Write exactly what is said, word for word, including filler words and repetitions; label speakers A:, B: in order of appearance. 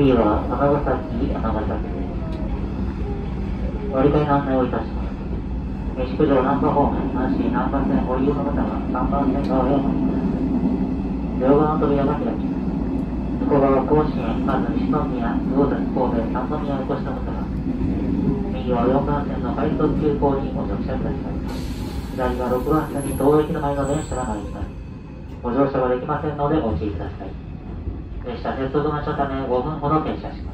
A: 次は尼崎、尼崎です。割り替えの案内をいたします。西九条南波方面、阪神南波線ご利用の方はさんばん線側へお乗りください。両側の扉が開きます。向こう側甲子園、まず西宮、魚崎、神戸、三宮をお越しの方は、右はよんばん線の快速急行にご乗車ください。左はろくばん線に東駅の前の電車が参ります。ご乗車はできませんのでお注意ください。列車接続待ちのためごふんほど停車します。